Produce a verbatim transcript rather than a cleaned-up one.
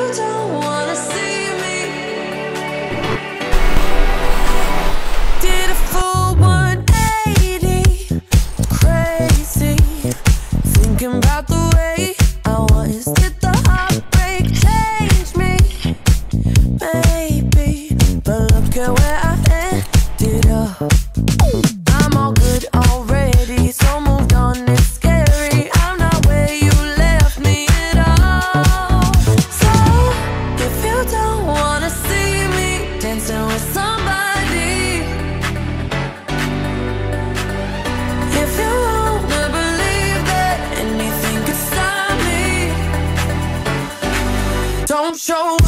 don't wanna see me, did a full one eighty, crazy, thinking about the way I was. Did the heartbreak change me? Maybe, but look at where I ended up. I'm all good already, so moved on, it's scary. I'm not where you left me at all. So, if you don't wanna see me dancing with somebody, if you wanna believe that anything could stop me, don't show